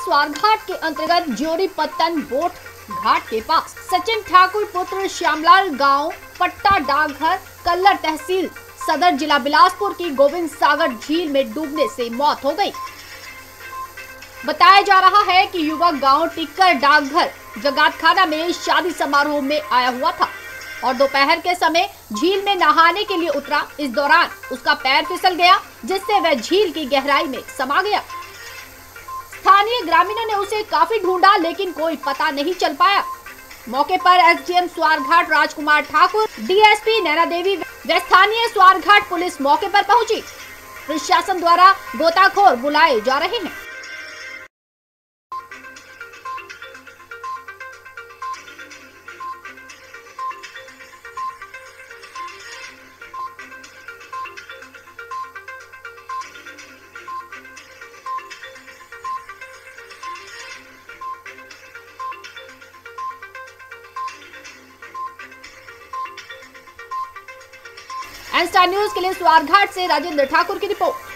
स्वारघाट के अंतर्गत ज्योरी पत्तन बोट घाट के पास सचिन ठाकुर पुत्र श्यामलाल गांव पट्टा डाकघर कल्लर तहसील सदर जिला बिलासपुर की गोविंद सागर झील में डूबने से मौत हो गई। बताया जा रहा है कि युवक गांव टिक्कर डाकघर जगातखाना में शादी समारोह में आया हुआ था और दोपहर के समय झील में नहाने के लिए उतरा। इस दौरान उसका पैर फिसल गया, जिससे वह झील की गहराई में समा गया। स्थानीय ग्रामीणों ने उसे काफी ढूंढा, लेकिन कोई पता नहीं चल पाया। मौके पर एसडीएम स्वारघाट राजकुमार ठाकुर, डीएसपी नैना देवी व स्थानीय स्वारघाट पुलिस मौके पर पहुंची। प्रशासन द्वारा गोताखोर बुलाए जा रहे हैं। एन स्टार न्यूज के लिए स्वारघाट से राजेंद्र ठाकुर की रिपोर्ट।